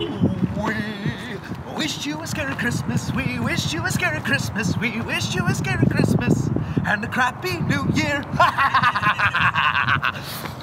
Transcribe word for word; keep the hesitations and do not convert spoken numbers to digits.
We wish you a scary Christmas. We wish you a scary Christmas. We wish you a scary Christmas and a crappy New Year.